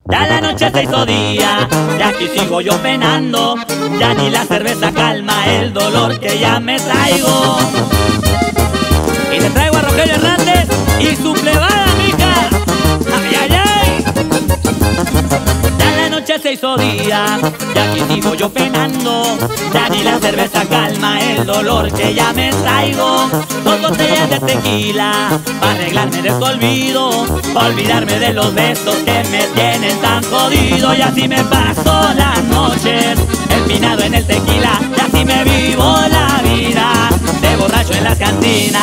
Ya la noche se hizo día, y aquí sigo yo penando. Ya ni la cerveza calma el dolor que ya me traigo. Y le traigo a Rogelio Hernández y su plebada, mija. ¡Ay, ay, ay! Ya la noche se hizo día, y aquí sigo yo penando. Ya ni la cerveza calma el dolor que ya me traigo. Dos botellas de tequila para arreglarme de tu olvido, olvidarme de los besos que me tienen tan jodido. Y así me paso las noches empinado en el tequila, y así me vivo la vida de borracho en las cantinas.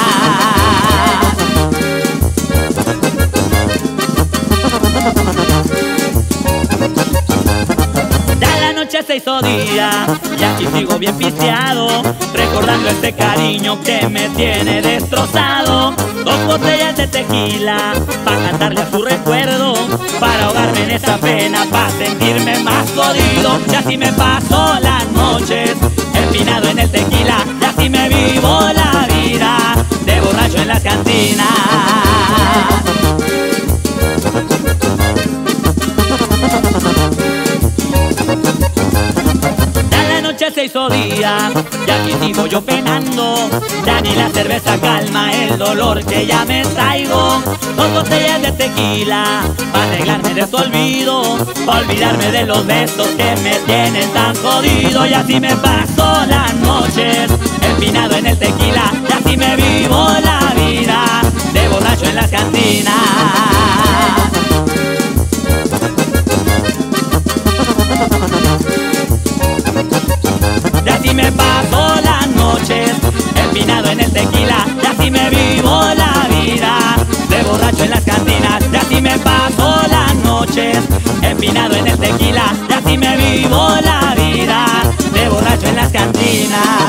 Se hizo día, y aquí sigo bien pisteado, recordando este cariño que me tiene destrozado. Dos botellas de tequila para cantarle a su recuerdo, para ahogarme en esa pena, para sentirme más jodido. Y así me paso las noches empinado en el tequila, y así me vivo la vida de borracho en las cantinas. Se hizo día, y aquí sigo yo penando. Ya ni la cerveza calma el dolor que ya me traigo. Dos botellas de tequila para arreglarme de tu olvido, olvidarme de los besos que me tienen tan jodido. Y así me paso las noches empinado en el tequila, y así me vivo la vida de borracho en las cantinas. Me paso las noches empinado en el tequila, y así me vivo la vida de borracho en las cantinas. Y así me paso las noches empinado en el tequila, y así me vivo la vida de borracho en las cantinas.